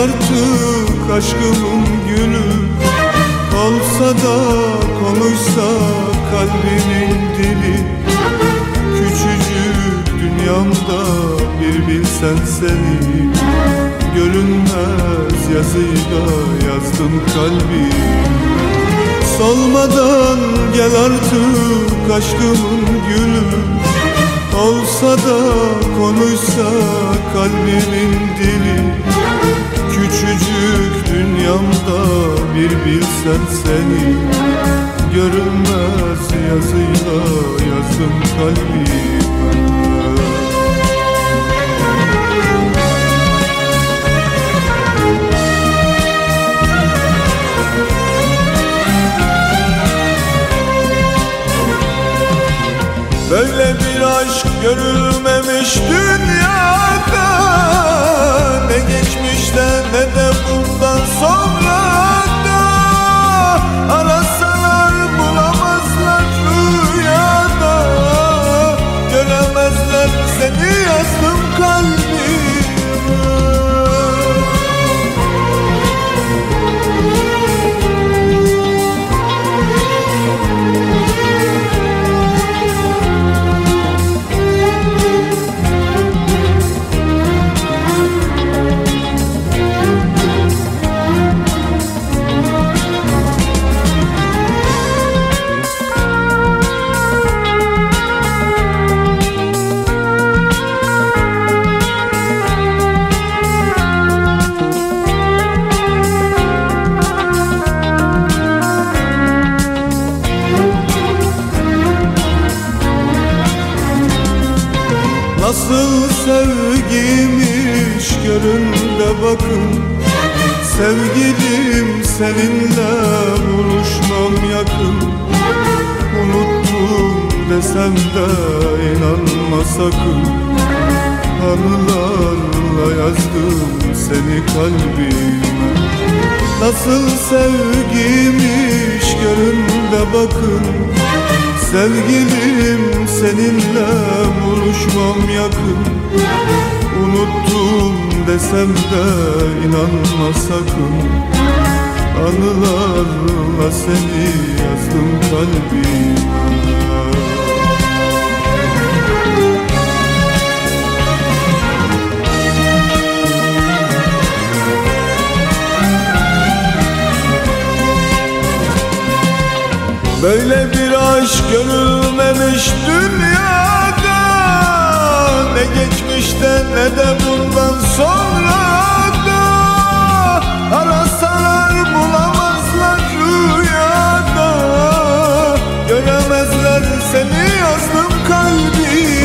artık aşkımın gülü. Olsa da konuşsa kalbinin dili. Küçücük dünyamda bir bilsen seni. Görünmez yazıyla yazdım kalbi. Solmadan gel artık aşkımın gülü. Olsa da konuşsa kalbimin dili. Küçücük dünyamda bir bilsen seni. Görünmez yazıyla yazdım kalbime. Böyle bir aşk görülmemiş dünyada. Ne geçmişte ne de bundan sonra da. Arasalar bulamazlar rüyada. Göremezler seni yazdım kalbime. Nasıl sevgiymiş görün de bakın. Sevgilim seninle buluşmam yakın. Unuttum desem de inanma sakın. Anılarla yazdım seni kalbime. Nasıl sevgiymiş görün de bakın. Sevgilim seninle buluşmam yakın. Unuttum desem de inanma sakın. Anılarla seni yazdım kalbime. Böyle bir aşk görülmemiş dünyada. Ne geçmişte ne de bundan sonra da. Arasalar bulamazlar rüyada. Göremezler seni yazdım kalbime.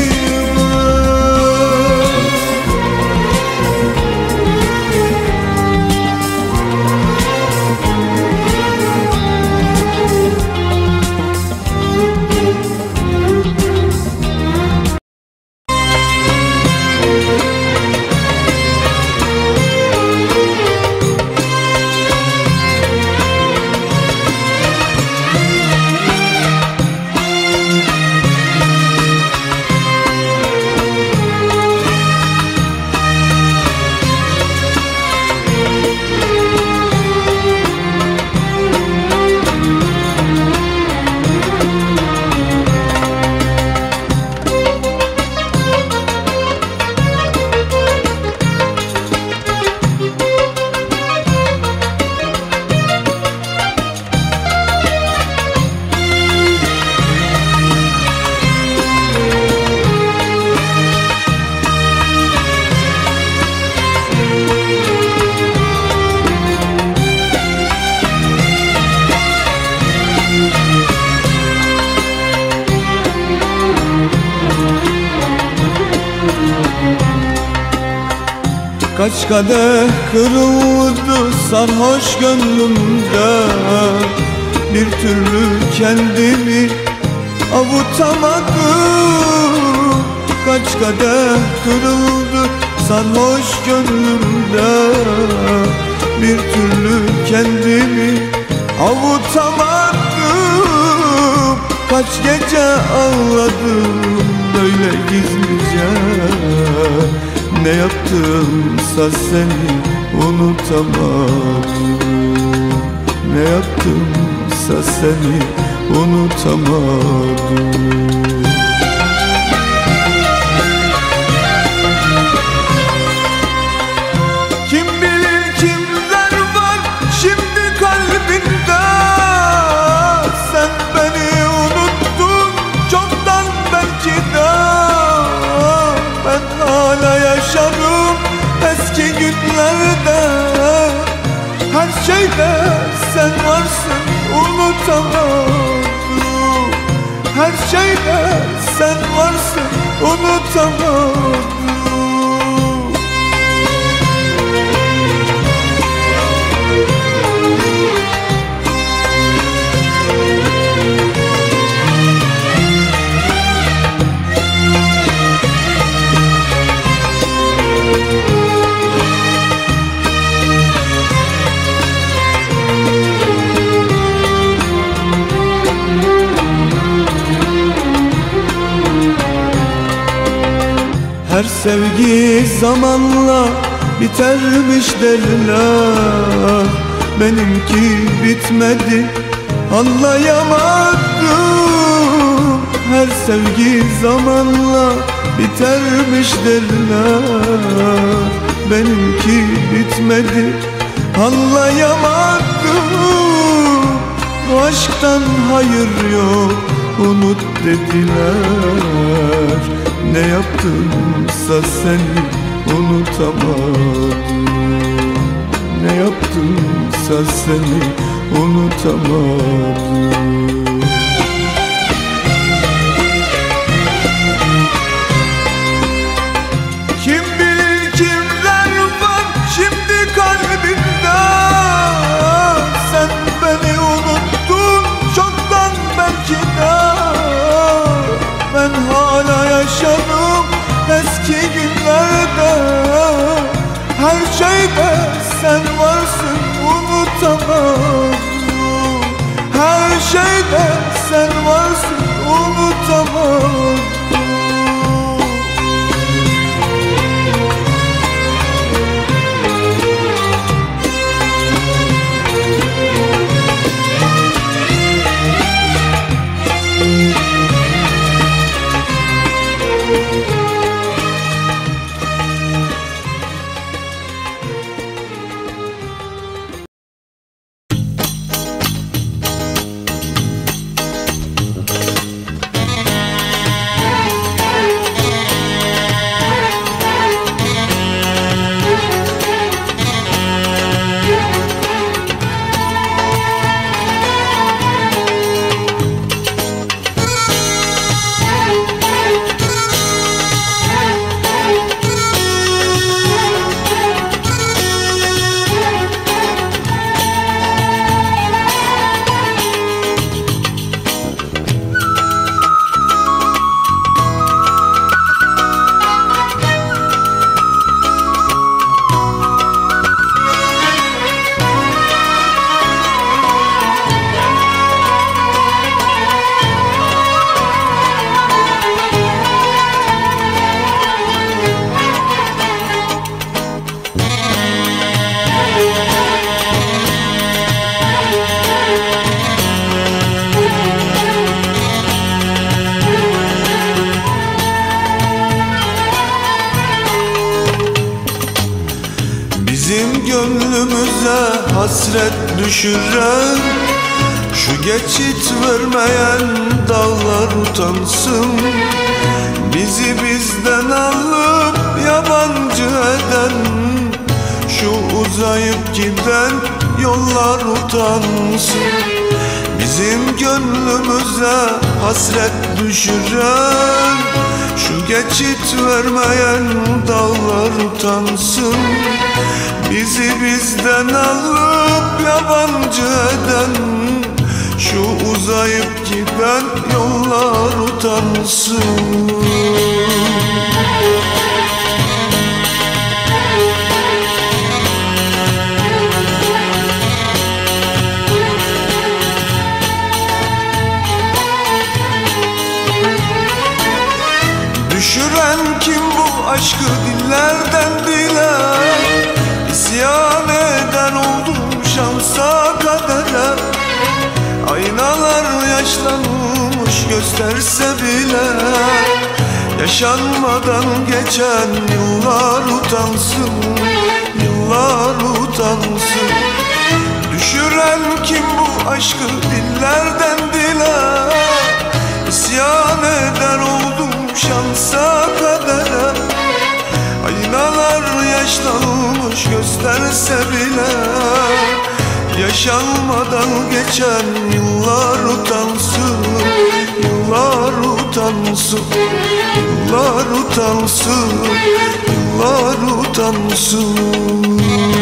Kaç kadeh kırıldı sarhoş gönlümde. Bir türlü kendimi avutamadım. Kaç kadeh kırıldı sarhoş gönlümde. Bir türlü kendimi avutamadım. Kaç gece ağladım böyle gizlice. Ne yaptımsa seni unutamadım. Ne yaptımsa seni unutamadım. Kim bilir kimler var şimdi kalbinde. Sen beni unuttun çoktan belki de. Ben hala yaşarım eski günlerde. Her şeyde sen varsın unutamadım. Her şeyde sen varsın unutamadım. Her sevgi zamanla bitermiş derler. Benimki bitmedi, anlayamadım. Her sevgi zamanla bitermiş derler. Benimki bitmedi, anlayamadım. Bu aşktan hayır yok, unut dediler. Ne yaptımsa seni unutamadım. Ne yaptımsa seni unutamadım. Kim bilir kimler var şimdi kalbinde. Sen beni unuttun çoktan belki de. Ben hala yaşadım eski günlerde. Her şeyde sen varsın unutamadım. Her şeyde sen varsın unutamadım. Gönlümüze hasret düşüren, şu geçit vermeyen dağlar utansın. Bizi bizden alıp yabancı eden, şu uzayıp giden yollar utansın. Bizim gönlümüze hasret düşüren, şu geçit vermeyen dağlar utansın. Bizi bizden alıp yabancı eden, şu uzayıp giden yollar utansın. Düşüren kim bu aşkı dillerden dile? İsyan yaşlanmış gösterse bile, yaşanmadan geçen yıllar utansın, yıllar utansın. Düşüren kim bu aşkı dillerden dile? İsyan eder oldum şansa kadere. Aynalar yaşlanmış gösterse bile, yaşanmadan geçen yıllar utansın, yıllar utansın, yıllar utansın, yıllar utansın.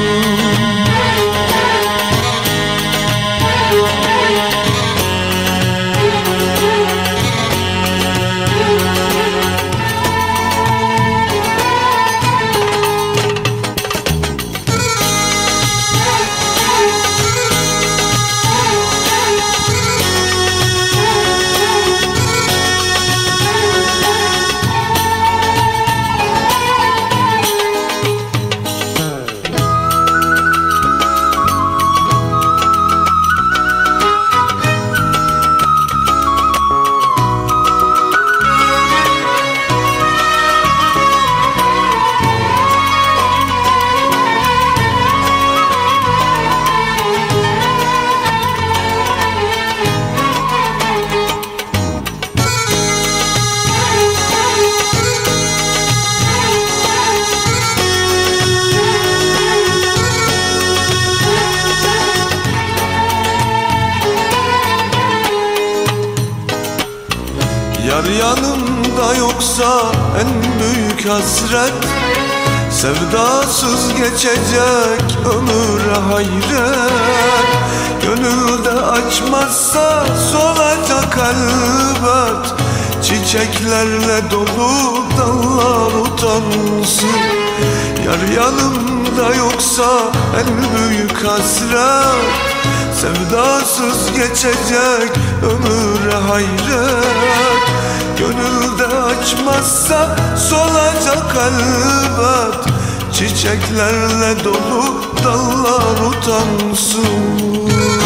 Yar yanımda yoksa en büyük hasret, sevdasız geçecek ömür hayret. Gönülde açmazsa solacak elbet, çiçeklerle dolu dallar utansın. Yar yanımda yoksa en büyük hasret, sevdasız geçecek ömür hayret. Gönülde açmazsa solacak elbet, çiçeklerle dolu dallar utansın.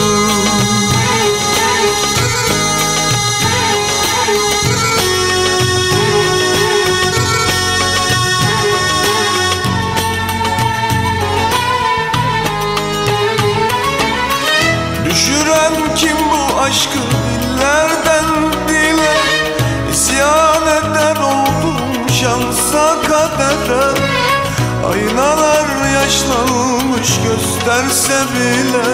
Düşüren kim bu aşkı dillerden dile? İsyan eder oldum şansa kadere. Aynalar yaşlanmış gösterse bile,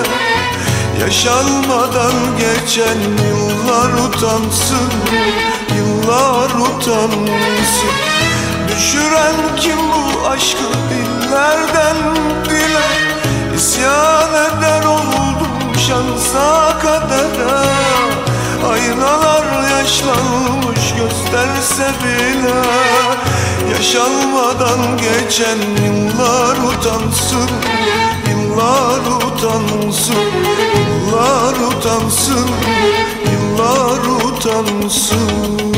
yaşanmadan geçen yıllar utansın, yıllar utansın. Düşüren kim bu aşkı dillerden dile? İsyan eder oldum şansa kadere. Aynalar yaşlanmış gösterse bile, yaşanmadan geçen yıllar utansın, yıllar utansın, yıllar utansın, yıllar utansın.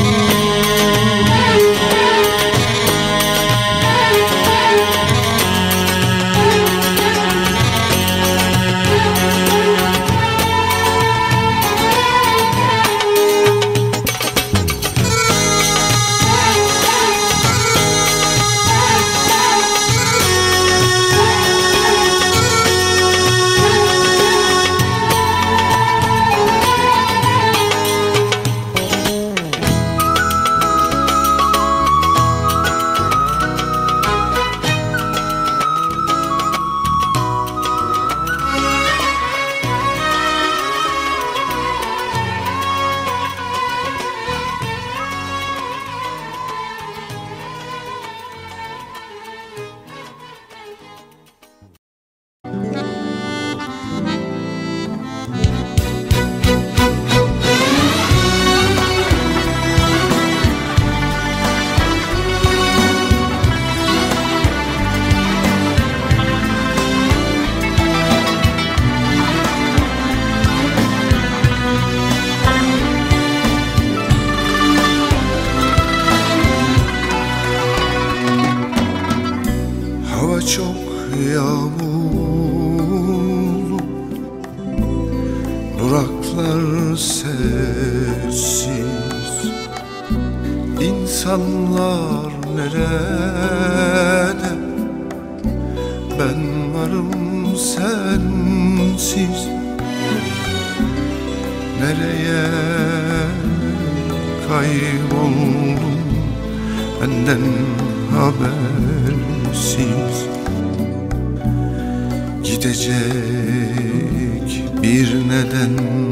yağmurlu, duraklar serin. insanlar nerede? Ben varım sensiz. Nereye kayboldum benden habersiz? Gidecek bir neden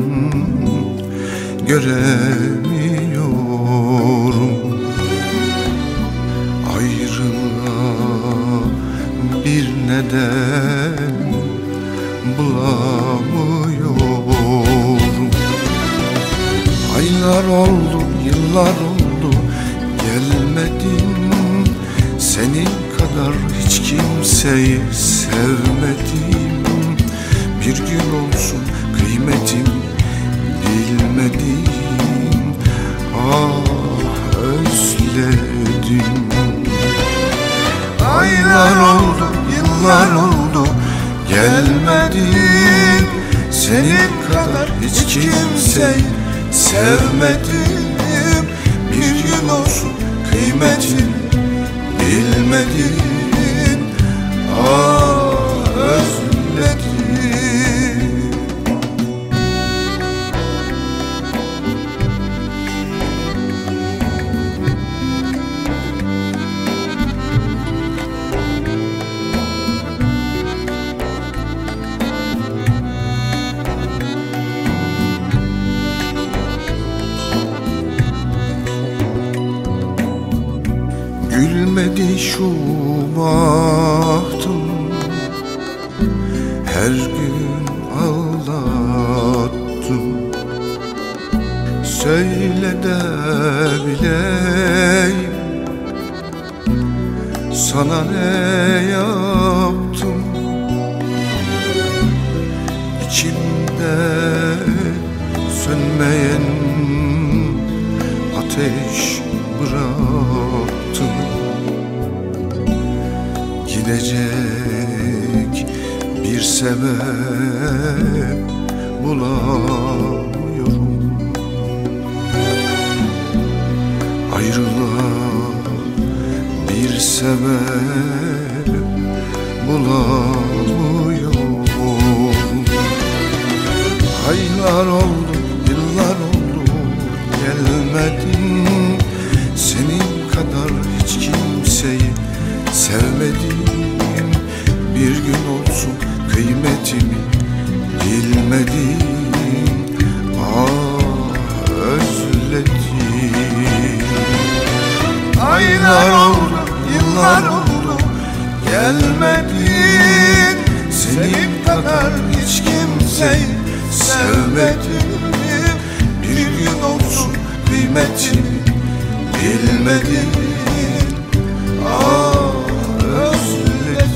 göremiyorum. Ayrılığa bir neden bulamıyorum. Aylar oldu, yıllar oldu, gelmedin. Senin kadar hiç kimseyi sevmedim. Bir gün olsun kıymetim bilmedim. Ah özledim. Aylar oldu, yıllar oldu, gelmedin. Senin kadar hiç kimseyi sevmedim. Bir gün olsun kıymetim bilmedin. Ah özledim. Gülmedi şu bahtım, her gün ağlattım. Söyle de bileyim, sana ne yaptım? İçimde sönmeyen ateş bıraktım. Gidecek bir sebep bulamıyorum. Ayrılığa bir sebep bulamıyorum. Aylar oldu, yıllar oldu, gelmedin. Senin kadar hiç kimseyi sevmedim. Bir gün olsun kıymetimi bilmedim. Ah özledim. Aylar oldu, yıllar oldu, gelmedin. Senin kadar hiç kimseyi sevmedim. Bir gün olsun kıymetimi bilmedim. Ah özledim.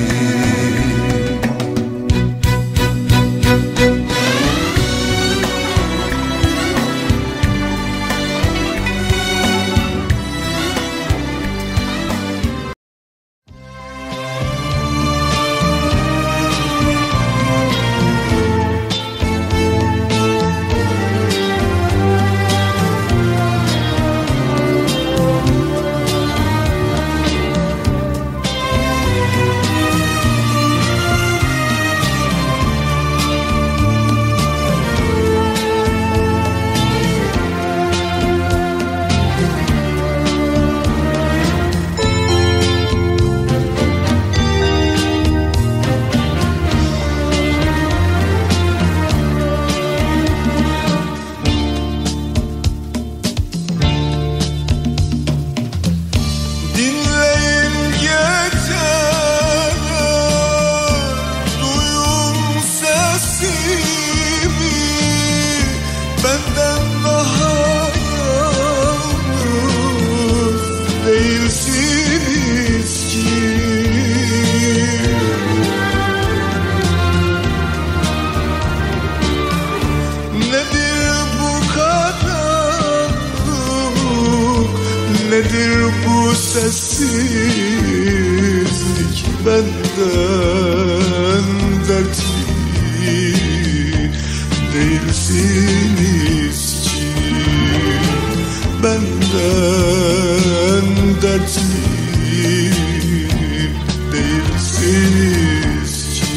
Nedir bu sessizlik benden dertli değilsiniz ki benden dertli değilsiniz ki.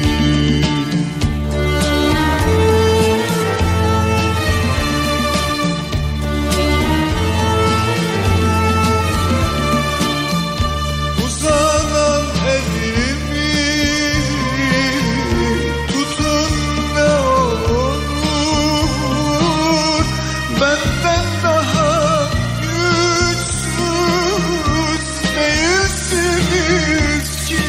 Uzanan elimi tutun ne olur, benden daha güçsüz değilsiniz ki.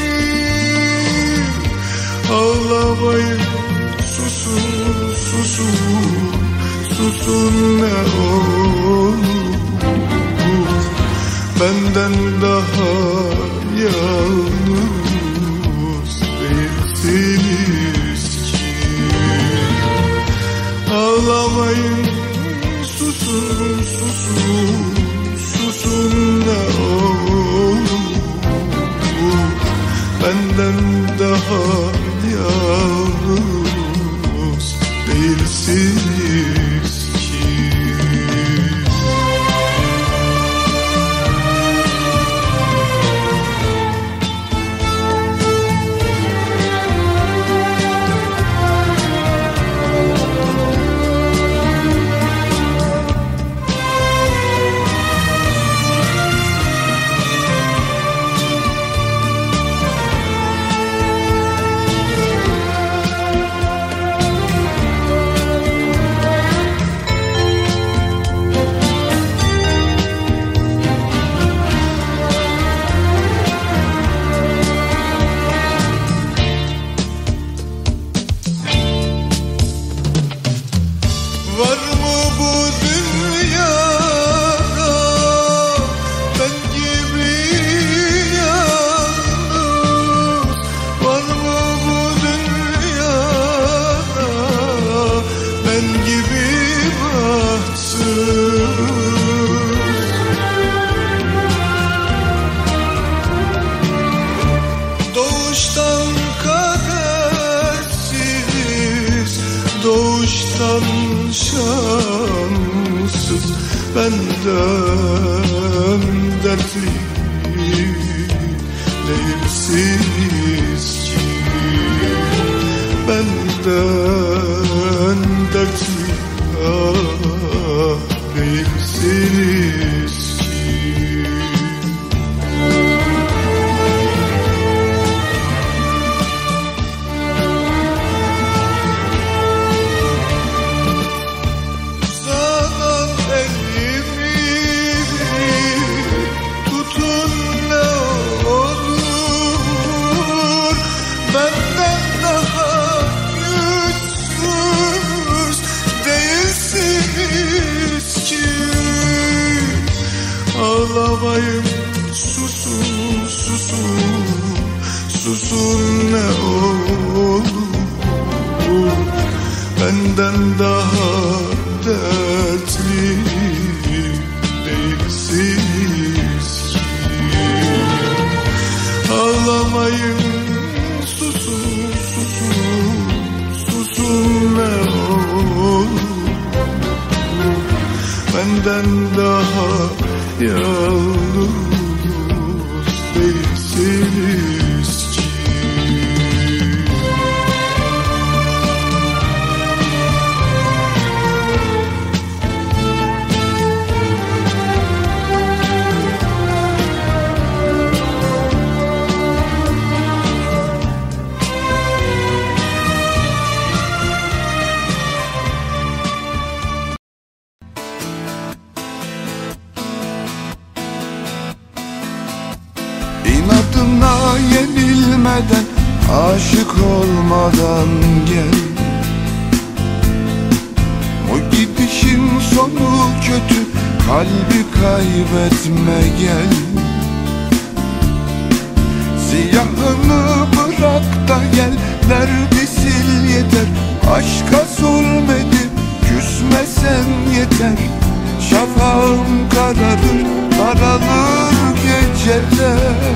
Ağlamayın, susun, susun, susun ne olur, benden daha yalnız değilsiniz ki. Ağlamayın, susun, susun, susun ne olur, benden daha yalnız değilsiniz ki. Var mı bu dünyada ben gibi yalnız? Var mı bu dünyada ben gibi bahtsız? Doğuştan kadersiz, doğuştan şanssız, benden dertli değilsiniz ki. Benden dertli değilsiniz ki. Ağlamayın, susun, susun, susun ne olur, benden daha dertli değilsiniz ki. Ağlamayın, susun, susun, susun ne olur, benden daha yalnız değilsiniz ki. İnadına yenilmeden, aşık olmadan gel. O gidişin sonu kötü, kalbi kaybetme gel. Siyahını bırak da gel, derdi sil yeter. Aşka zulmedip küsmesen yeter. Şafağım kararır, daralır geceler.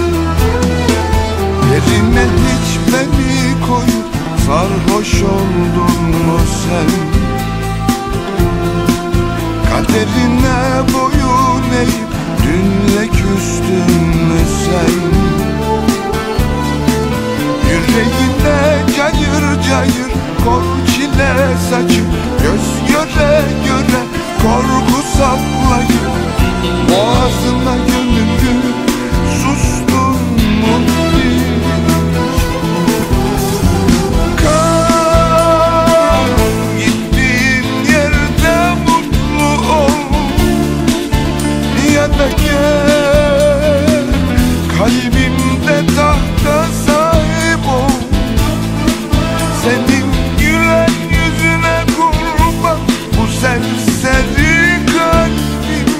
Yerine hiç beni koyup sarhoş oldun mu sen? Kaderine boyun eğip Dünle küstün mü sen? Yüreğinde cayır cayır kor çile saçıp, göz göre göre korku saplayıp, boğazına gömüldü sustun mu hiç? Kal gittiğin yerde mutlu ol, ya da gel kalbimde tahta sahip ol. Senin gülen yüzüne kurban bu serseri kalbim.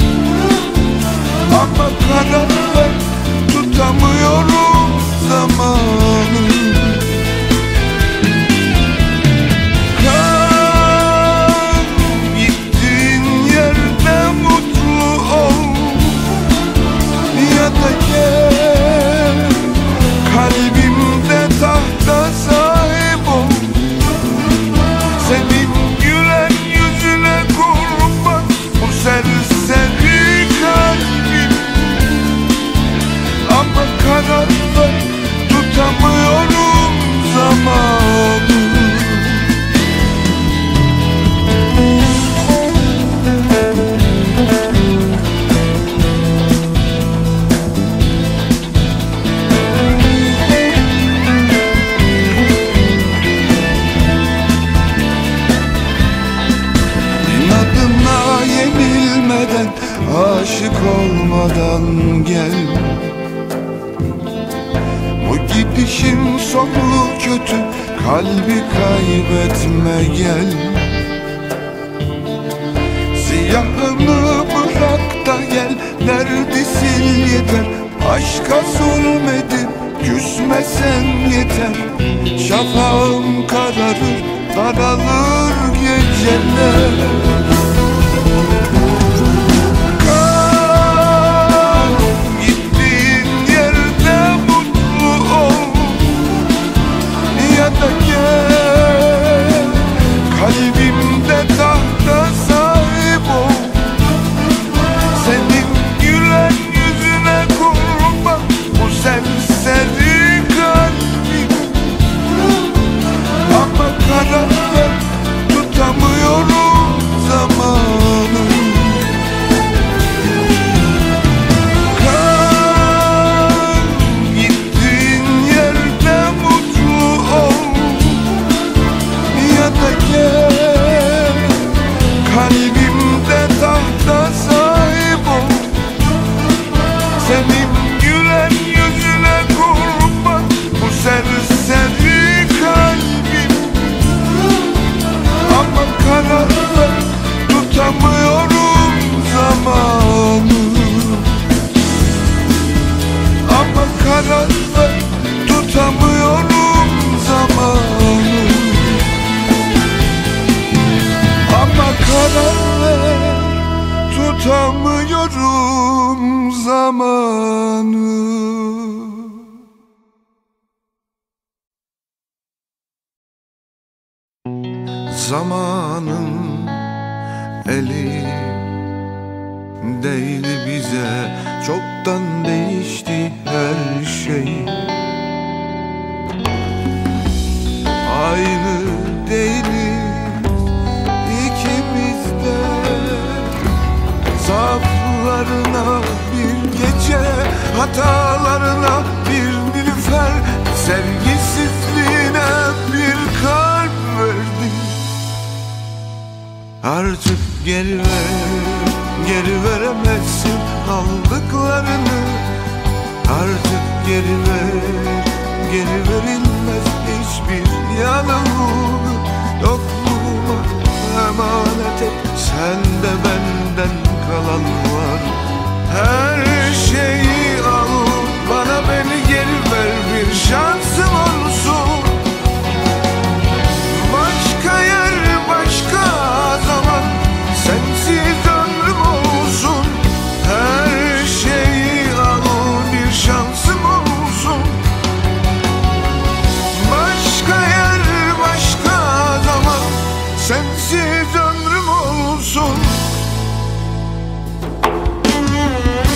Ama karar ver, tutamıyorum zamanı. Kal gittiğin yerde mutlu ol, ya da gel kalbimde tahta sahip ol. Senin gülen yüzüne kurban bu serseri kalbim. Ama karar ver, tutamıyorum zamanı. İnadına yenilmeden, aşık olmadan gel. Bu gidişin sonu kötü, kalbi kaybetme gel. Siyahını bırak da gel, derdi sil yeter. Aşka zulmedip küsmesen yeter. Şafağım kararır, daralır geceler. Kal gittiğin yerde mutlu ol, ya da gel kalbimde tahta sahip ol. Senin gülen yüzüne kurban bu serseri kalbim. Ama karar ver, tutamıyorum zamanı. Kal gittiğin yerde mutlu ol, ya da gel kalbimde tahta sahip ol. Senin gülen yüzüne kurban bu serseri kalbim. Ama karar ver, tutamıyorum zamanı. Ama karar ver, tutamıyorum zamanı. Ama karar ver, tutamıyorum zamanı. Zamanın eli değil bize, çoktan değişti her şey. Aynı değiliz ikimiz de. Zaaflarına bir gece, hatalarına bir nilüfer, sevgisizliğine bir kalp verdin. Artık geri veremezsin aldıklarını. Artık geri verilmez hiçbir yanılgı. Yokluğuma emanet et, sende benden kalan var. Her şeyi al, bana beni geri ver, bir şansım olsun. Başka yer, başka zaman, sensiz ömrüm olsun. Her şeyi al, bir şansım olsun. Başka yer, başka zaman, sensiz ömrüm olsun.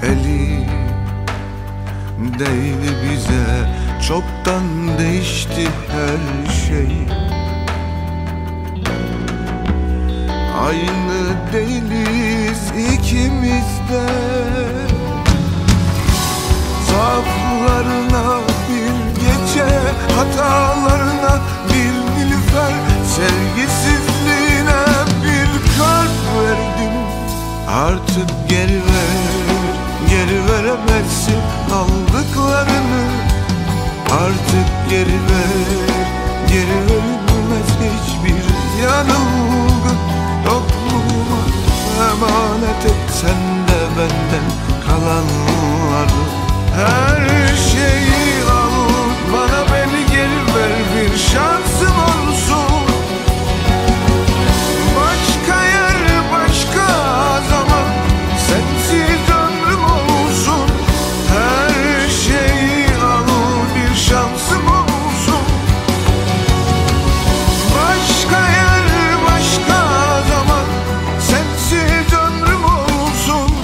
eli değdi bize, çoktan değişti her şey. Aynı değiliz ikimiz de. Zaaflarına bir gece, hatalarına bir nilüfer, sevgisizliğine bir kalp verdim. Artık geri ver, geri veremezsin aldıklarını. Artık geri ver, geri verilmez hiçbir yanılgı. Yokluğuma emanet et sen de benden kalanları. Her şeyi al, bana beni geri ver, bir şansım olsun. Başka yer, başka zaman, sensiz ömrüm olsun. Her şeyi al, bir şansım olsun. Başka yer, başka zaman, sensiz ömrüm olsun.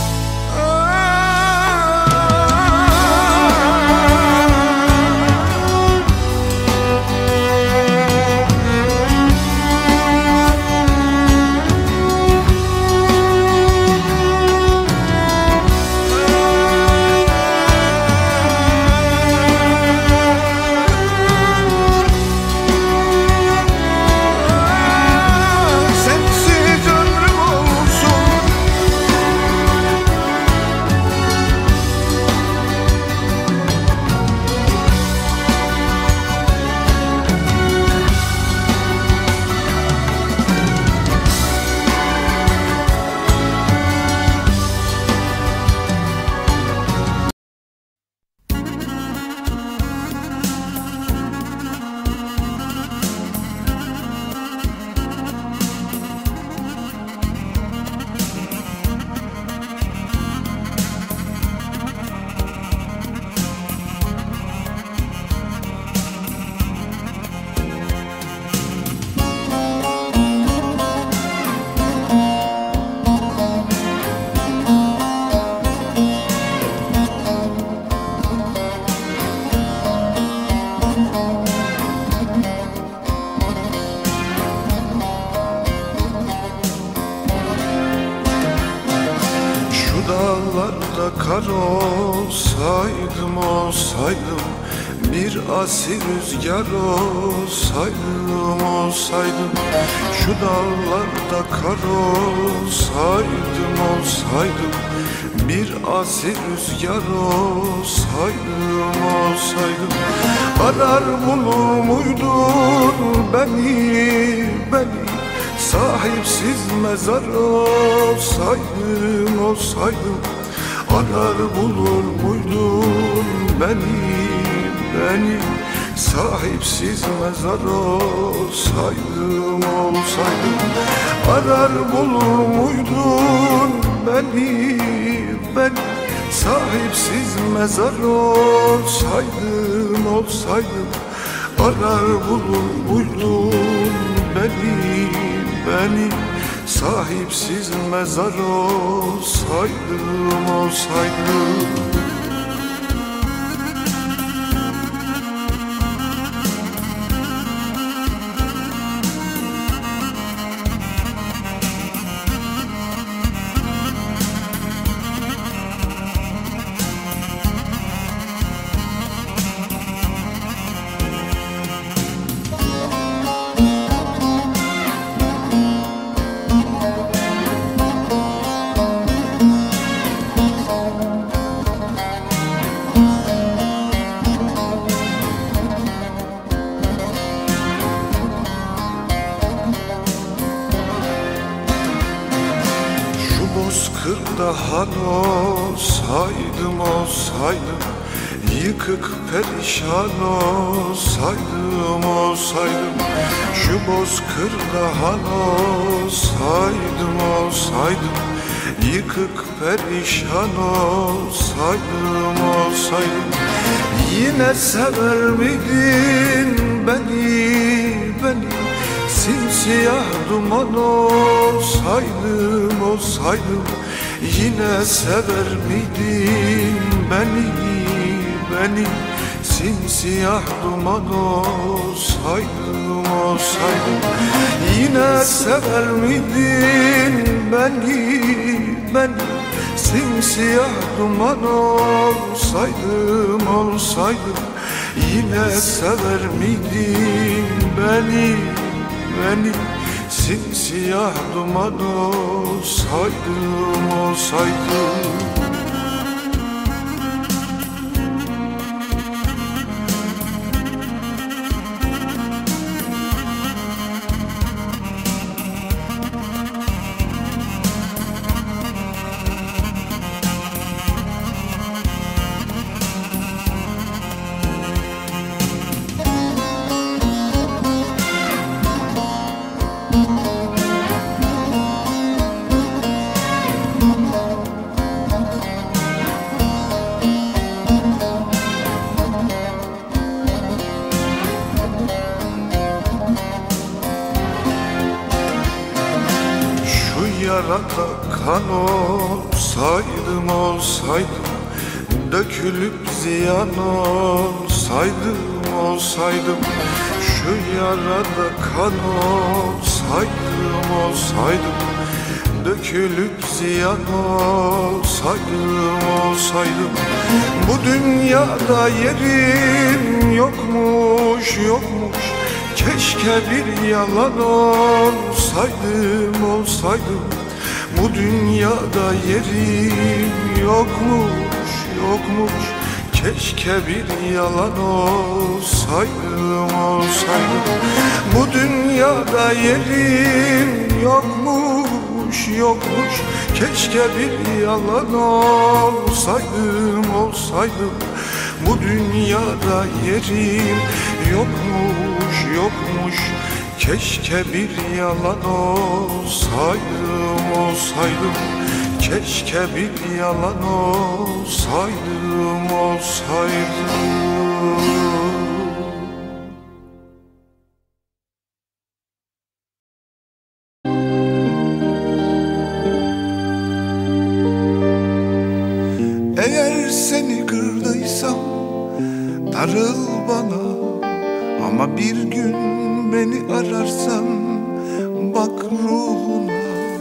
Dağlarda kar olsaydım, olsaydım, bir asil rüzgar olsaydım, olsaydım. Şu dağlarda kar olsaydım, olsaydım, bir asil rüzgar olsaydım, olsaydım. Arar bulur muydun beni, beni, sahipsiz mezar olsaydım, olsaydım. Arar bulur muydun beni, beni, sahipsiz mezar olsaydım, olsaydım. Arar bulur muydun beni, beni, sahipsiz mezar olsaydım, olsaydım. Arar bulur muydun beni, beni, sahipsiz mezar olsaydım, olsaydım. Bozkırda han olsaydım, olsaydım, yıkık perişan olsaydım, olsaydım. Şu bozkırda han olsaydım, olsaydım, yıkık perişan olsaydım, olsaydım. Yine sever miydin beni, beni, simsiyah duman olsaydım, olsaydım. Yine sever miydin beni, beni? Simsiyah duman olsaydım, olsaydım. Yine sever miydin beni, beni? Simsiyah duman olsaydım, olsaydım. Yine sever miydin beni, beni? Simsiyah duman olsaydım, olsaydım. Yarada kan olsaydım, olsaydım. Dökülüp ziyan olsaydım, olsaydım. Şu yarada kan olsaydım, olsaydım. Dökülüp ziyan olsaydım, olsaydım. Bu dünyada yerim yokmuş, yokmuş. Keşke bir yalan olsaydım, olsaydım. Bu dünyada yerim yokmuş, yokmuş. Keşke bir yalan olsaydım, olsaydım. Bu dünyada yerim yokmuş, yokmuş. Keşke bir yalan olsaydım, olsaydım. Bu dünyada yerim yokmuş, yokmuş. Keşke bir yalan olsaydım, olsaydım. Keşke bir yalan olsaydım, olsaydım. Eğer seni kırdıysam darıl bana, ama bir gün beni ararsan bak ruhuna.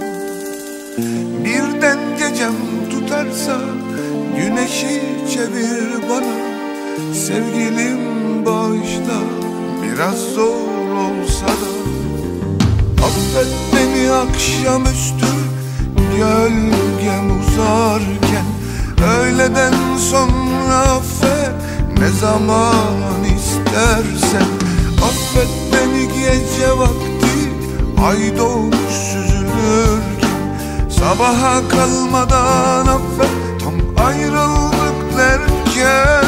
Birden gecem tutarsa güneşi çevir bana. Sevgilim bağışla, biraz zor olsa da. Affet beni akşamüstü gölgem uzarken. Öğleden sonra affet, ne zaman istersen. Affet beni gece vakti ay doğmuş süzülürken. Sabaha kalmadan affet, tam ayrıldık derken.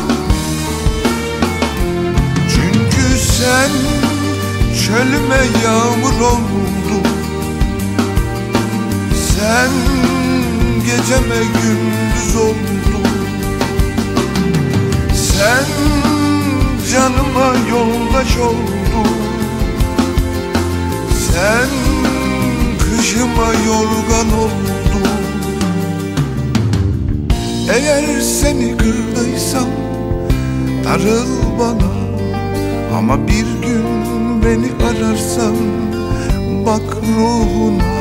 Çünkü sen çölüme yağmur oldun. Sen geceme gündüz oldun. Sen canıma yoldaş oldun. Sen kışıma yorgan oldun. Eğer seni kırdıysam darıl bana, ama bir gün beni ararsan bak ruhuna.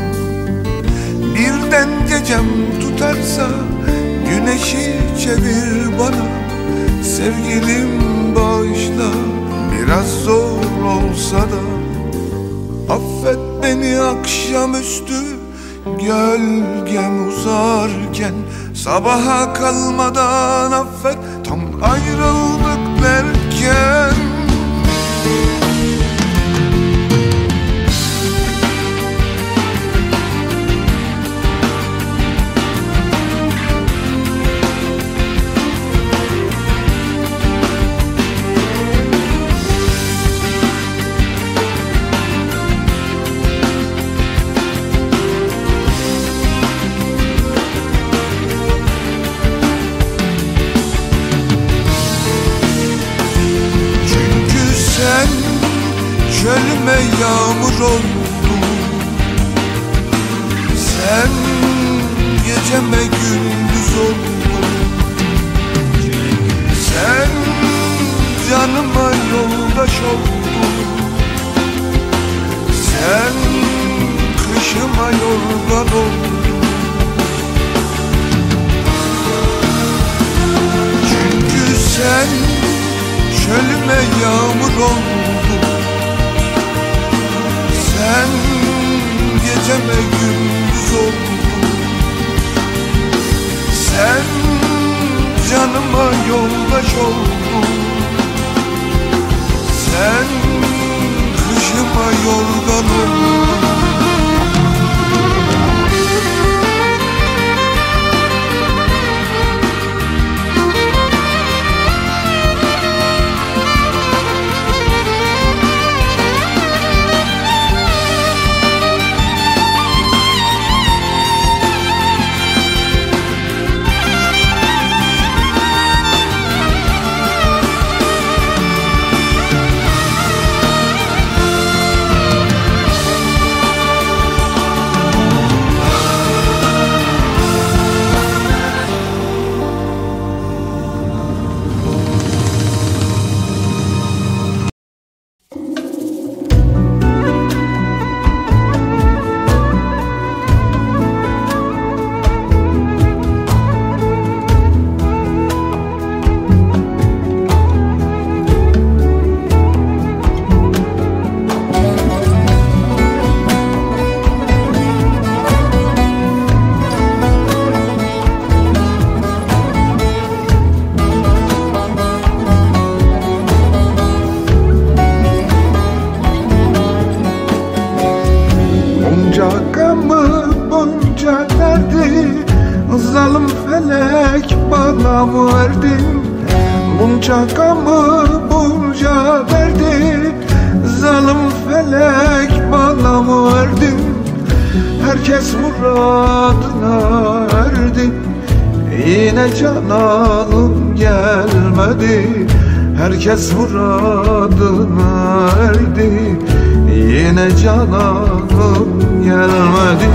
Birden gecem tutarsa güneşi çevir bana. Sevgilim bağışla, biraz zor olsa da. Affet beni akşamüstü gölgem uzarken. Sabaha kalmadan affet, tam ayrıldık derken. geceme gündüz oldun. Sen canıma yoldaş oldun. Sen kışıma yorgan oldun. Çünkü sen çölüme yağmur oldun. Sen geceme gündüz oldun. Sen canıma yoldaş oldun. Sen kışıma yorgan oldun. Zalim felek bana mı verdin? Bunca gamı bunca verdi. Zalim felek bana mı verdin? Herkes muradına erdi. Yine cananım gelmedi. Herkes muradına erdi. Yine cananım gelmedi.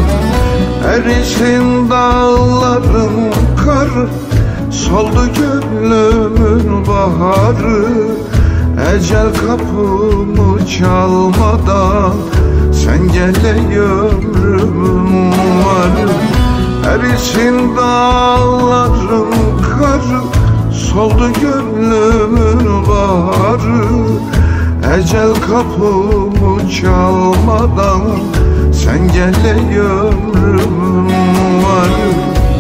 Erisin dağların karı, soldu gönlümün baharı. Ecel kapımı çalmadan sen gel ey ömrümün varı. Erisin dağların karı, soldu gönlümün baharı. Ecel kapımı çalmadan sen gel ey ömrümün varı.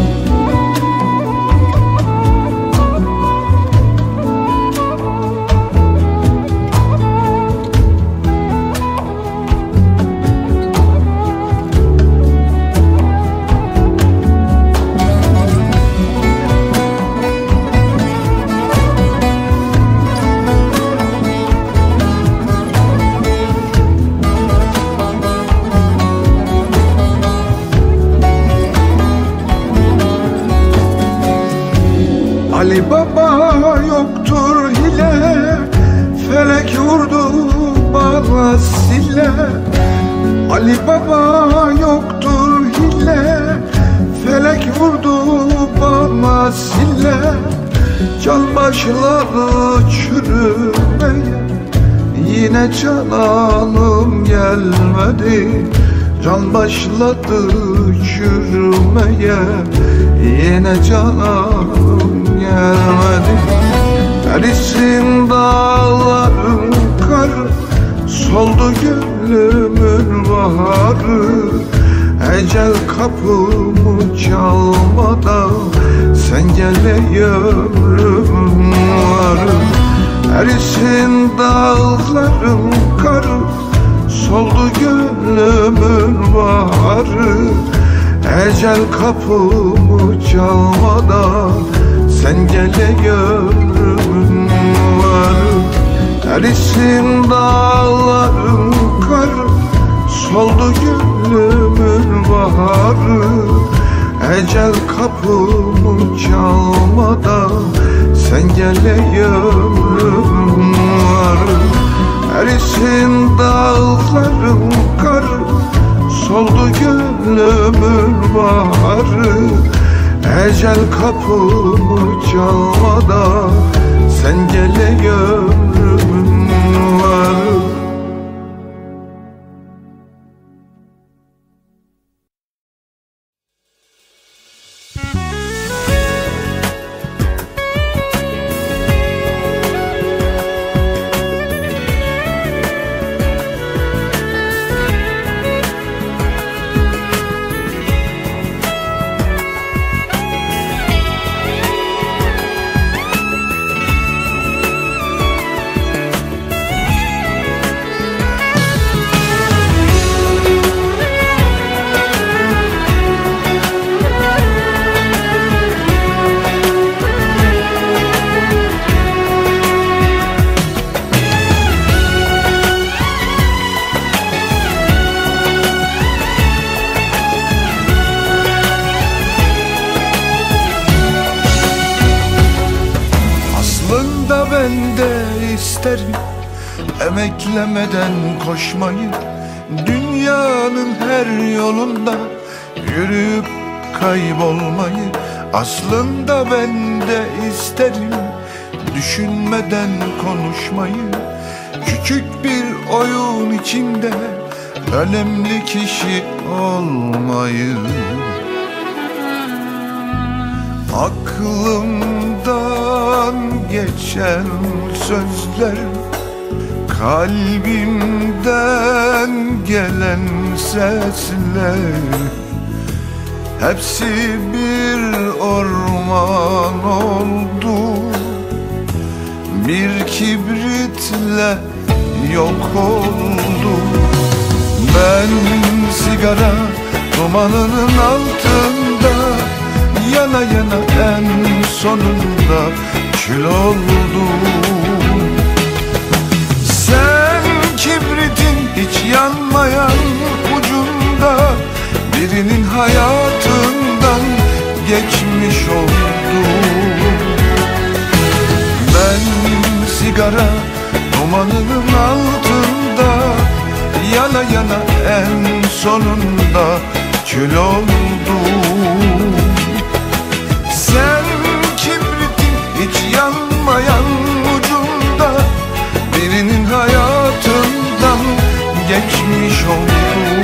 Ali Baba yoktur hile, felek vurdu bana sille. Ali Baba yoktur hile, felek vurdu bana sille. Can başladı çürümeye, yine cananım gelmedi. Can başladı çürümeye, yine cananım gelmedi. Erisin dağların karı, soldu gönlümün baharı. Ecel kapımı çalmadan sen gel ey ömrümün varı. Erisin dağların karı, soldu gönlümün baharı. Ecel kapımı çalmadan sen gel ey ömrümün varı. Erisin dağların karı, soldu gönlümün baharı. Ecel kapımı çalmadan sen gel ey ömrümün varı. Erisin dağların karı, soldu gönlümün baharı. Ecel kapımı çalmadan sen gele ömrümün varı. Emeklemeden koşmayı, dünyanın her yolunda yürüyüp kaybolmayı. Aslında ben de isterim düşünmeden konuşmayı. Küçük bir oyun içinde önemli kişi olmayı. Aklımdan geçen sözler, kalbimden gelen sesler, hepsi bir orman oldu. Bir kibritle yok oldu. Ben sigara dumanının altında yana yana en sonunda kül oldum. Sen kibritin hiç yanmayan ucunda birinin hayatından geçmiş oldum. Ben sigara dumanının altında yana yana en sonunda kül oldum. Sen kibritin hiç yanmayan ucunda birinin hayatından geçmiş oldum.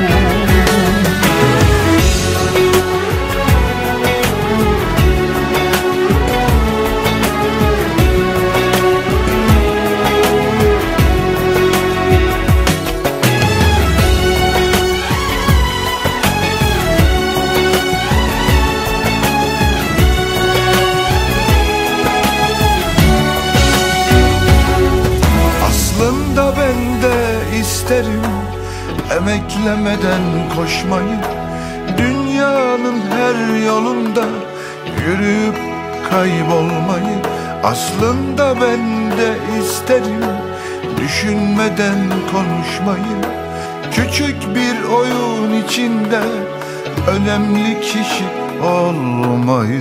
Emeklemeden koşmayı, dünyanın her yolunda yürüyüp kaybolmayı. Aslında ben de isterim düşünmeden konuşmayı. Küçük bir oyun içinde önemli kişi olmayı.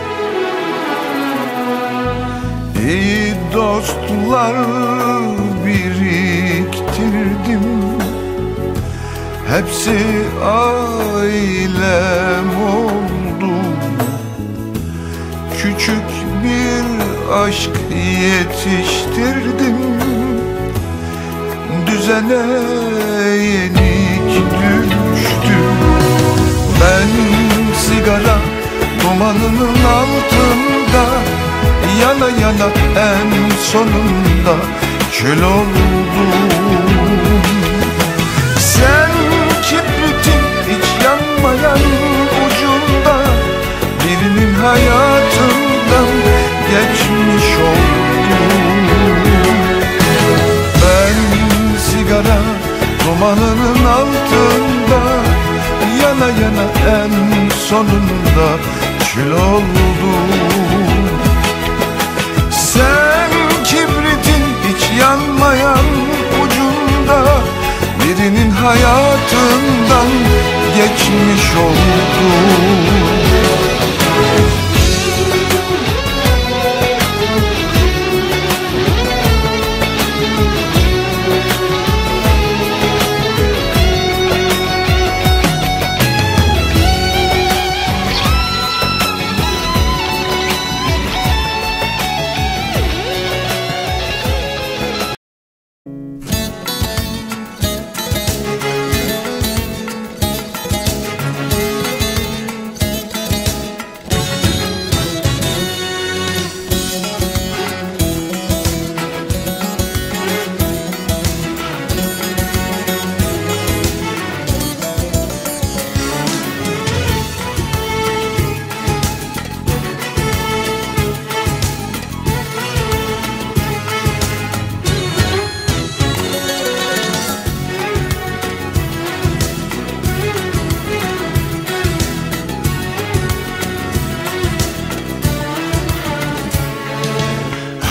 İyi dostlar biriktirdim, hepsi ailem oldu. Küçük bir aşk yetiştirdim, düzene yenik düştü. Ben sigara dumanının altında yana yana en sonunda kül oldum. Sen kibritin hiç yanmayan ucunda birinin hayatından geçmiş oldum. Ben sigara dumanının altında yana yana en sonunda kül oldum. Sen kibritin hiç yanmayan ucunda birinin hayatından geçmiş oldum.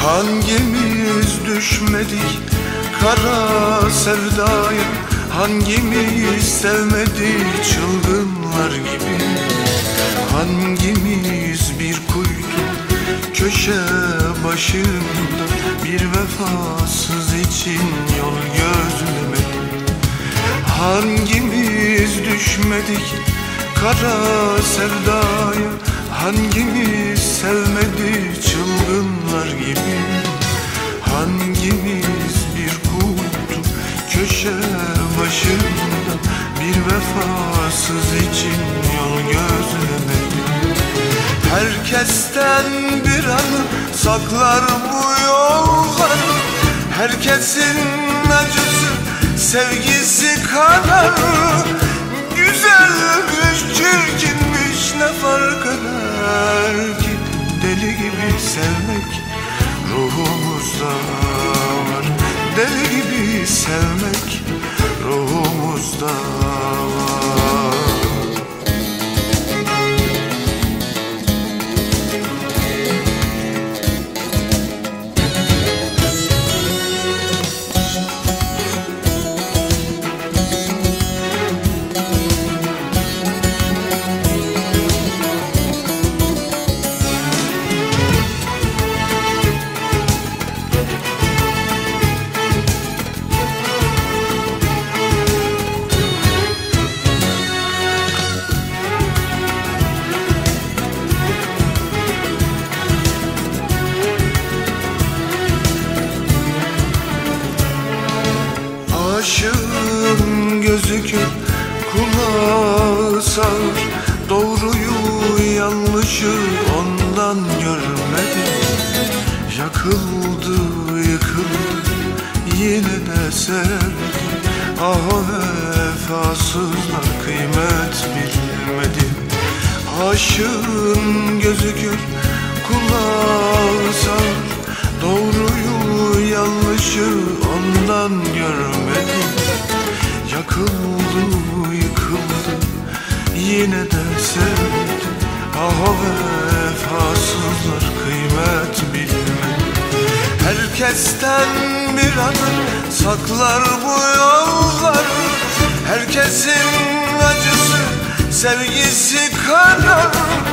Hangimiz düşmedik kara sevdaya, hangimiz sevmedik çılgınlar gibi? Hangimiz bir kuytu köşe başında bir vefasız için yol gözlemedik? Hangimiz düşmedik kara sevdaya, hangimiz sevmedik çılgınlar gibi? Hangimiz bir kuytu köşe başında bir vefasız için yol gözlemedik? Herkesten bir anı saklar bu yollar, herkesin acısı sevgisi kadar. Güzelmiş çirkinmiş ne fark eder ki? Deli gibi sevmek ruhumuzda var, deli gibi sevmek ruhumuzda var. Aşığın gözü kör, kulağı sağır, doğruyu yanlışı ondan görmedi. Yakıldı yıkıldı yine de sevdi. Ah o vefasızlar kıymet bilmedi. Aşığın gözü kör, kulağı sağır, doğruyu yanlışı ondan görmedi. Yakıldı yıkıldı yine de sevdi. Ah o vefasızlar kıymet bilmedi. Herkesten bir anı saklar bu yollar, herkesin acısı sevgisi kadar.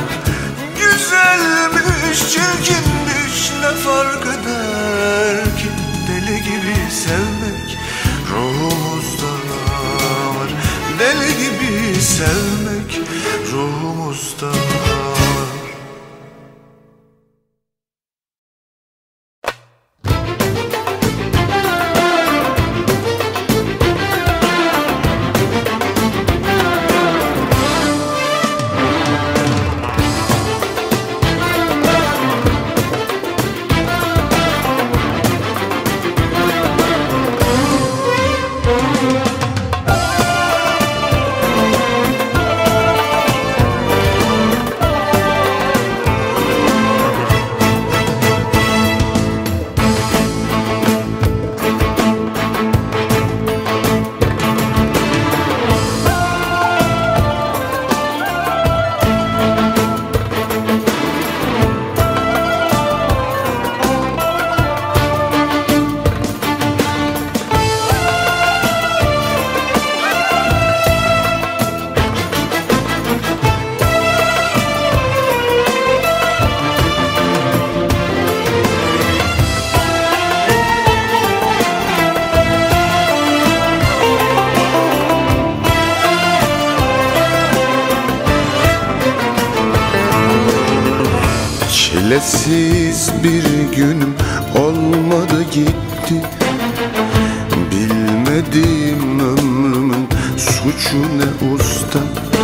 Güzelmiş çirkinmiş ne fark eder ki? Deli gibi sevmek ruhumuzda var, deli gibi sevmek ruhumuzda var. Çilesiz bir günüm olmadı gitti. Bilmediğim ömrümün suçu ne usta.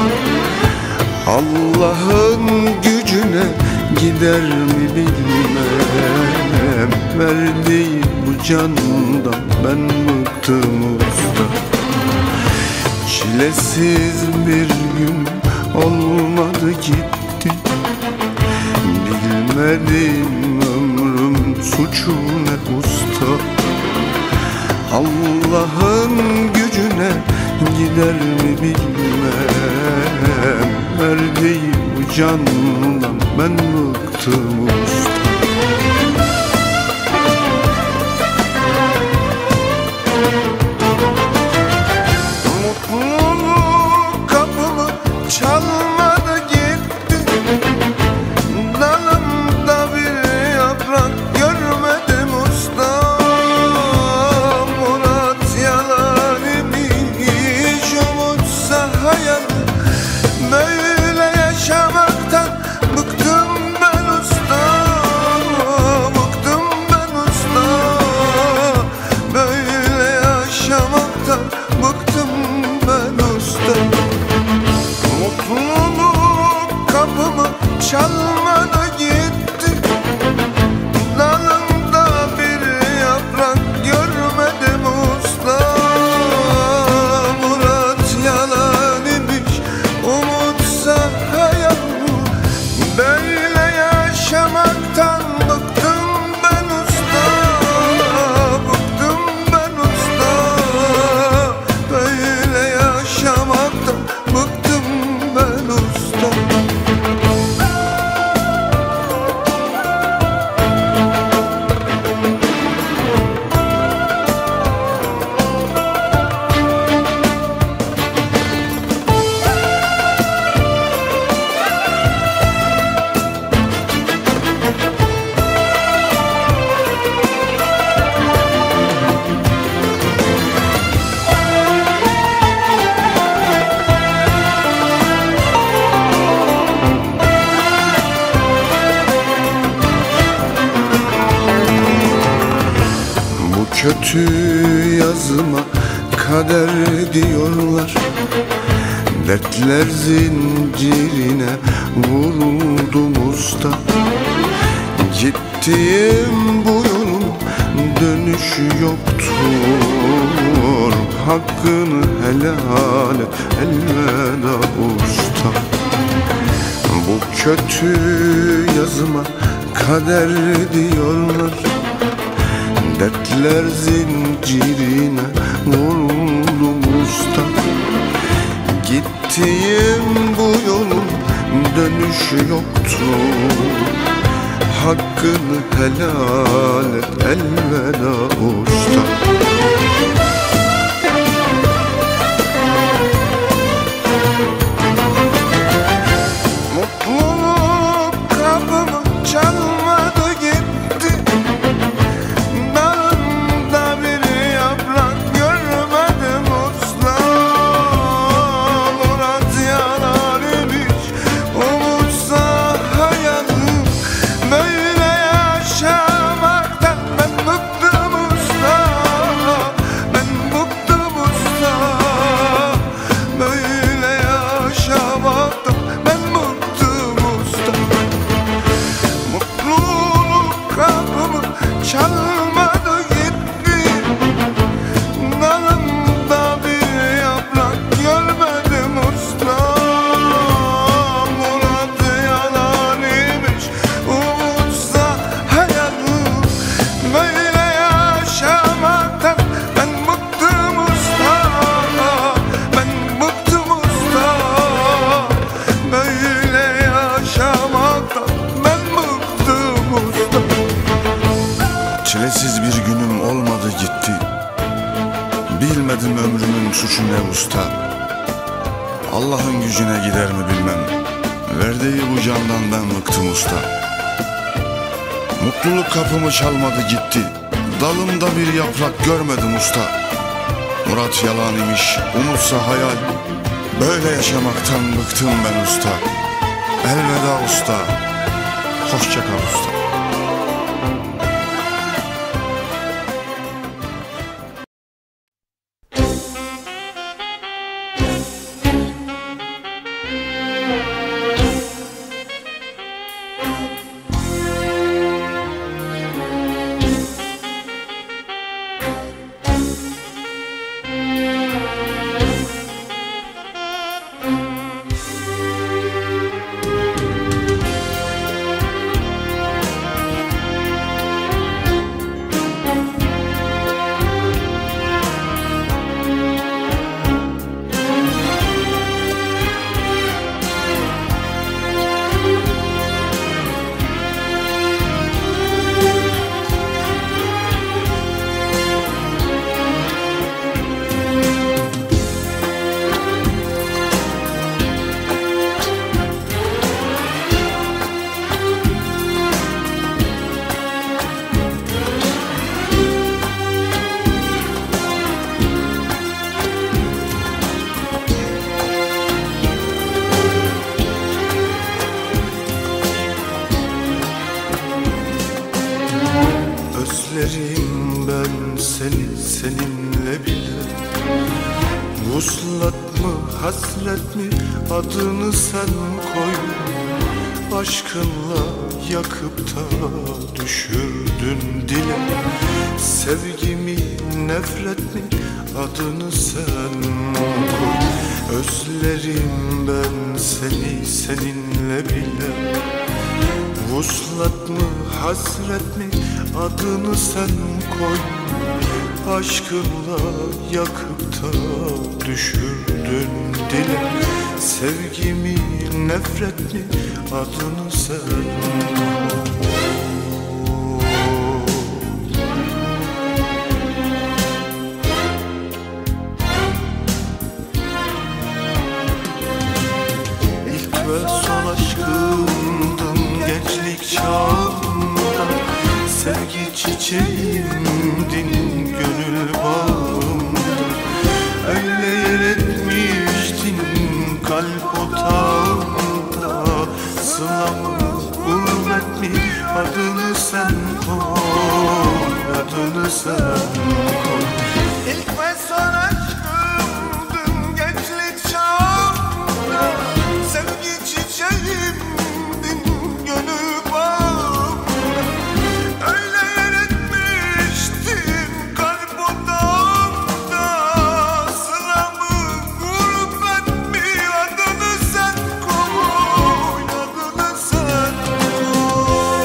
Allah'ın gücüne gider mi bilmem. Verdiği bu candan ben bıktım usta. Çilesiz bir gün olmadı gitti. Bilmediğim ömrüm suçu ne usta. Allah'ın gücüne gider mi bilmem. Verdiği bu candan ben bıktım usta. kötü yazıma kader diyorlar. Dertler zincirine vuruldum usta. Gittiğim bu yolun dönüşü yoktur. Hakkını helal et, elveda usta. Bu kötü yazıma kader diyorlar. Dertler zincirine vuruldum usta. Gittiğim bu yolun dönüşü yoktur. Hakkını helal et, elveda usta. Mutluluk kapımı çalmadı gitti. Dalında bir yaprak görmedim usta. Murat yalan imiş, umutsa hayalim. Böyle yaşamaktan ben bıktım usta. Ben bıktım usta. Böyle yaşamaktan ben bıktım usta. Mutluluk kapımı çalmadı gitti. Dalımda bir yaprak görmedim usta. Murat yalan imiş, umutsa hayalim. Böyle yaşamaktan ben bıktım usta. Ben bıktım usta. Böyle yaşamaktan ben bıktım usta. Çilesiz bir günüm olmadı gitti. Bilmedim ömrümün suçu ne usta. Allah'ın gücüne gider mi bilmem. Verdiği bu candan ben bıktım usta. Mutluluk kapımı çalmadı gitti. Dalımda bir yaprak görmedim usta. Murat yalan imiş, umutsa hayal. Böyle yaşamaktan bıktım ben usta. Elveda usta. Hoşça kal usta. Özlerim ben seni seninle bile. Vuslat mı hasret mi adını sen koy. Aşkınla yakıp da düşürdün dile. Sevgimi nefret mi adını sen koy. Özlerim ben seni seninle bile. Vuslat mı hasret mi adını sen koy. Aşkınla yakıp da düşürdün dile. Sevgimi nefret mi adını sen koy. İlk ve son aşkımdın gençlik çağımda. Sevgi çiçeğimdin gönül bağımda. Öyle yer etmiştin kalp otağımda. Sıla mı gurbet mi adını sen koy. adını sen koy. İlk ve son aşkımdın gençlik çağımda, sevgi çiçeğimdin gönül bağımda. Öyle yer etmiştin kalp odamda, sıramı gurbet mi adını sen koy, adını sen koy.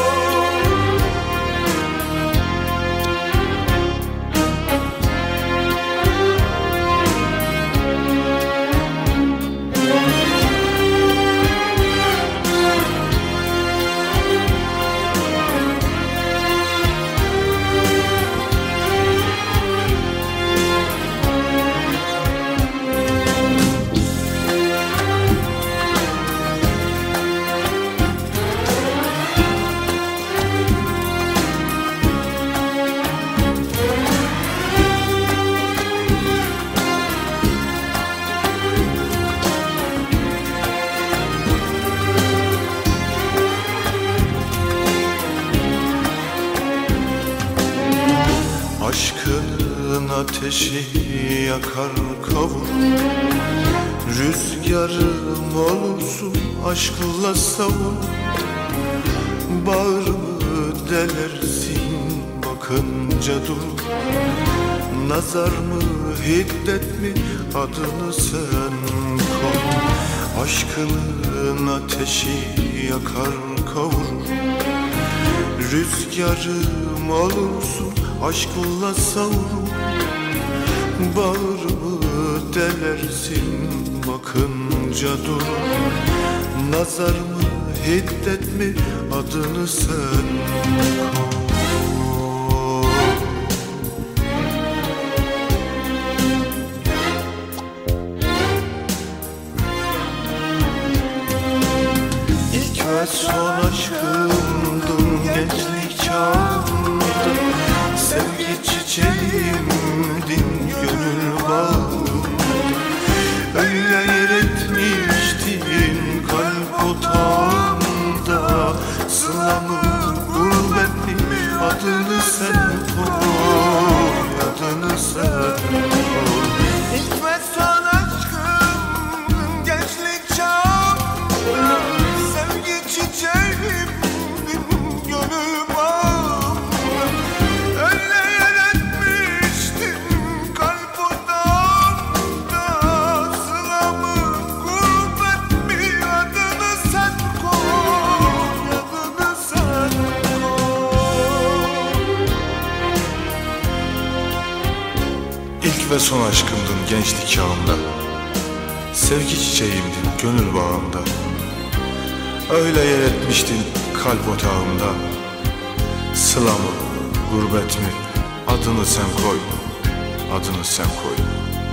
Aşkın ateşi yakar kavur, rüzgarım olursun aşkla savur. Bağrımı delersin bakınca dur, nazar mı hiddet mi adını sen koy. Aşkın ateşi yakar kavur, rüzgarım olursun aşkla savur. Bağrımı delersin bakınca dur, nazar mı hiddet mi adını sen koy. İlk ve son aşkımdın gençlik çağımda, sevgi çiçeğimdin gönül bağımda. Öyle yer etmiştin kalp otağımda, sılamı gurbet mi adını sen koy, adını sen koy. İlk ve son aşkımdın gençlik çağımda, sevgi çiçeğimdin gönül bağımda. Öyle yer etmiştin kalp odamda, sıramı gurbet mi adını sen koy, adını sen koy. İlk ve son aşkımdın gençlik çağımda, sevgi çiçeğimdin gönül bağımda. Öyle yer etmiştin kalp otağımda, sıla mı gurbet mi adını sen koy, adını sen koy.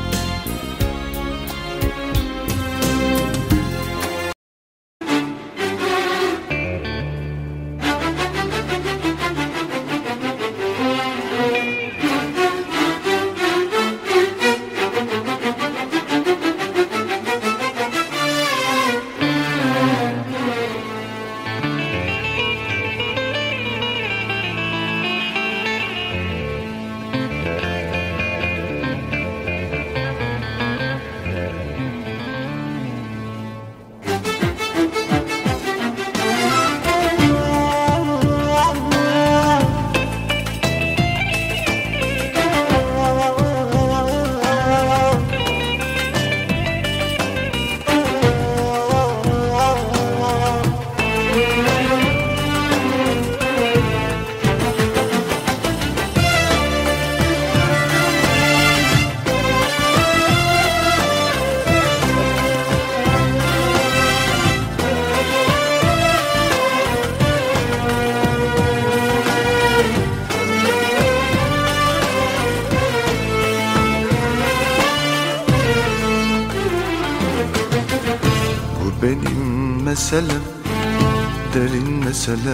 Benim meselem derin mesele,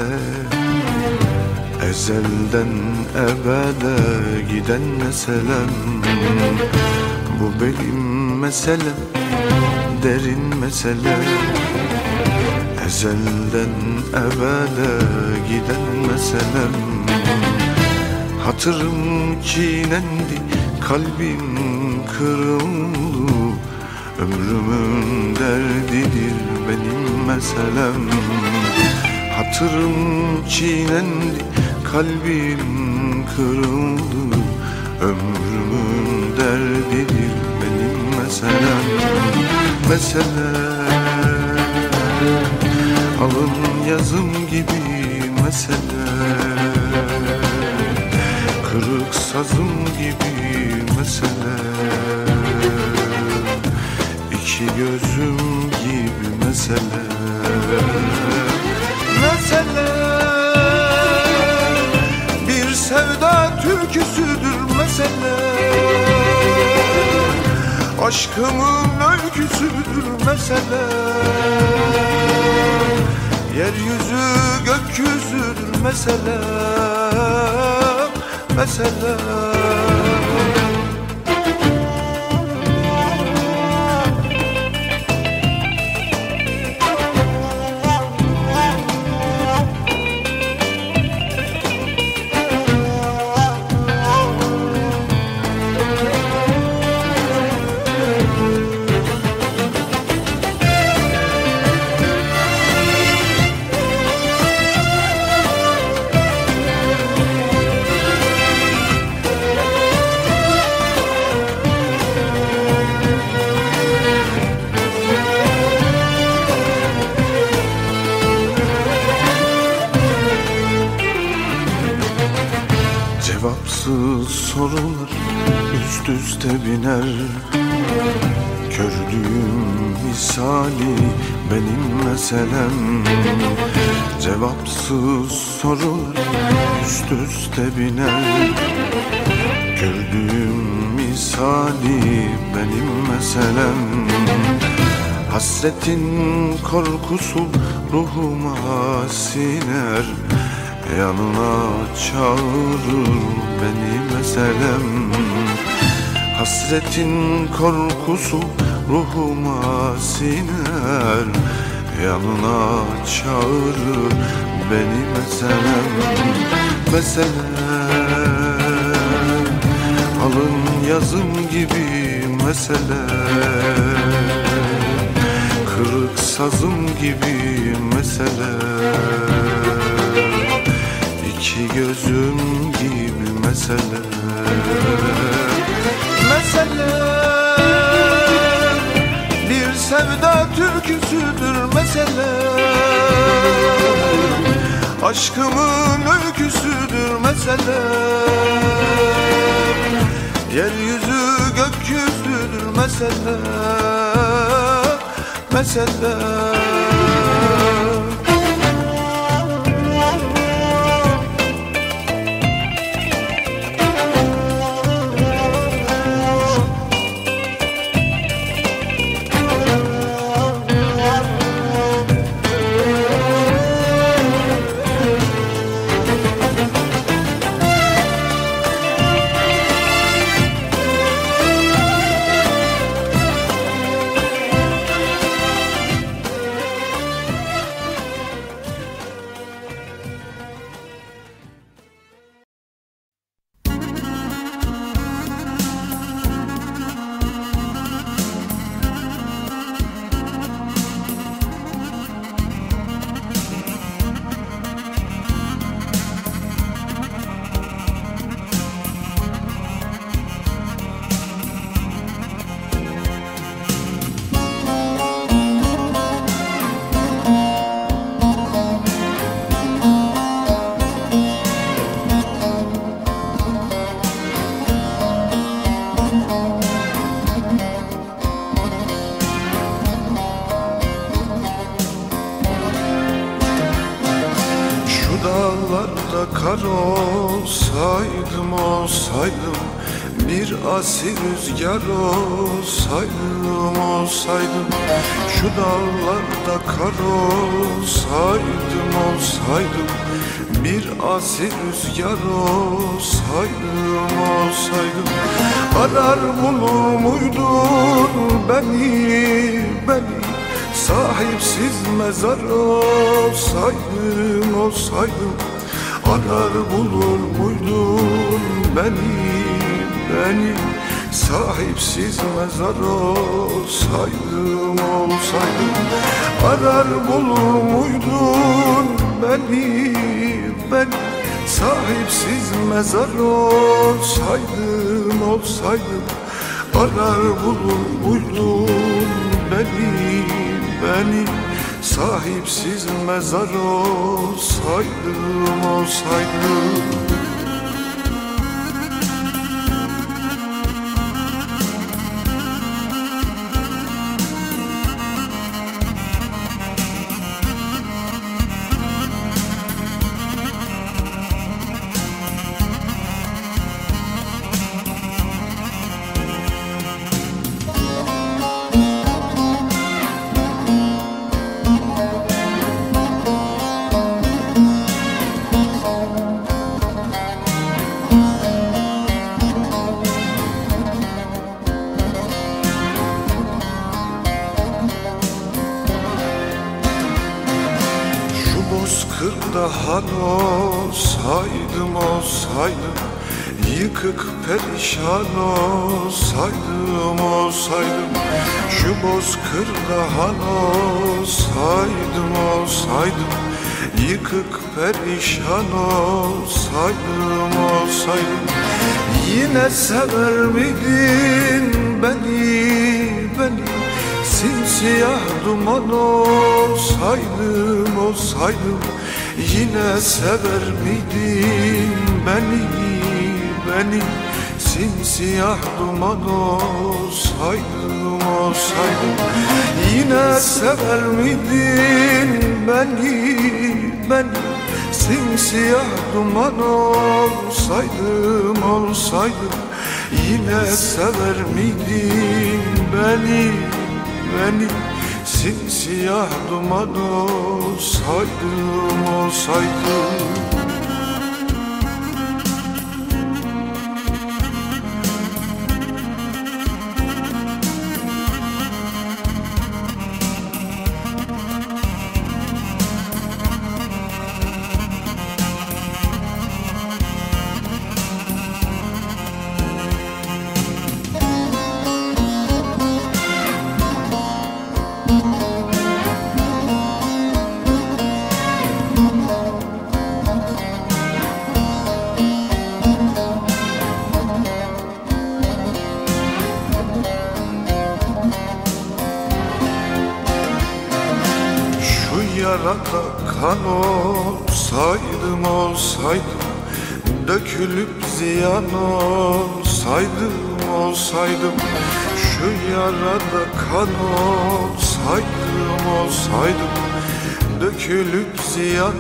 ezelden ebede giden meselem. Bu benim meselem derin mesele, ezelden ebede giden meselem. Hatırım çiğnendi, kalbim kırıldı. Ömrümün derdidir benim meselem. Hatırım çiğnendi, kalbim kırıldı. Ömrümün derdidir benim meselem. Mesele alın yazım gibi mesele, kırık sazım gibi mesele, iki gözüm gibi mesele. Mesele bir sevda türküsüdür mesele, aşkımın öyküsüdür mesele. Yeryüzü gökyüzüdür mesele, mesele. Cevapsız sorular üst üste biner, kördüğüm misali benim meselem. Cevapsız sorular üst üste biner, gördüğüm misali benim meselem. Hasretin korkusu ruhuma siner, yanına çağırır beni meselem. Hasretin korkusu ruhuma siner, yanına çağırır beni meselem. Mesele alın yazım gibi mesele, kırık sazım gibi mesele, İki gözüm gibi mesele. Mesele bir sevda türküsüdür mesele, aşkımın öyküsüdür mesele. Yeryüzü gökyüzüdür mesele, mesele. Dağlarda kar olsaydım, olsaydım, bir asil rüzgar olsaydım, olsaydım. Şu dağlarda kar olsaydım, olsaydım, bir asil rüzgar olsaydım, olsaydım. Arar bulur muydun beni, beni, sahipsiz mezar olsaydım, olsaydım. Arar bulur muydun beni sahipsiz mezar olsaydım Arar bulur muydun beni sahipsiz mezar olsaydım Arar bulur muydun beni sahipsiz mezar olsaydım Bozkırda han olsaydım Yıkık perişan olsaydım Şu bozkırda han olsaydım Yıkık perişan olsaydım Yine sever miydin beni Simsiyah duman olsaydım Yine sever miydin beni Simsiyah duman olsaydım Yine sever miydin beni Simsiyah duman olsaydım Yine sever miydin beni simsiyah duman olsaydım Yarada kan olsaydım Dökülüp ziyan olsaydım Şu yarada kan olsaydım Dökülüp ziyan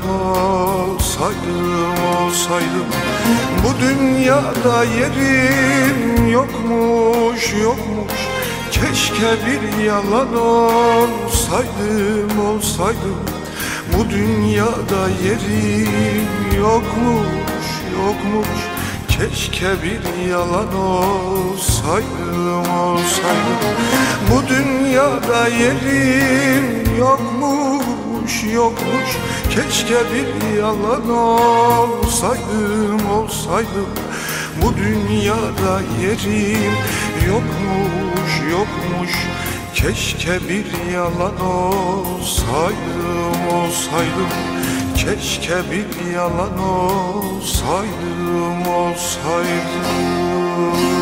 olsaydım Bu dünyada yerim yokmuş Keşke bir yalan olsaydım Bu dünyada yerim yokmuş Keşke bir yalan olsaydım Bu dünyada yerim yokmuş Keşke bir yalan olsaydım Bu dünyada yerim yokmuş Keşke bir yalan olsaydım Keşke bir yalan olsaydım